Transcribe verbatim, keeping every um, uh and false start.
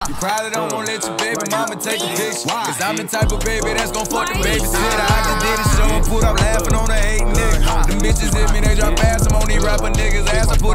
You probably don't wanna let your baby mama take a picture. Cause I'm the type of baby that's gon' fuck the babysitter. I just did a show and put up laughing on the hate nigga. Them bitches hit me, they drop ass. I'm on these rapper niggas' ass. I put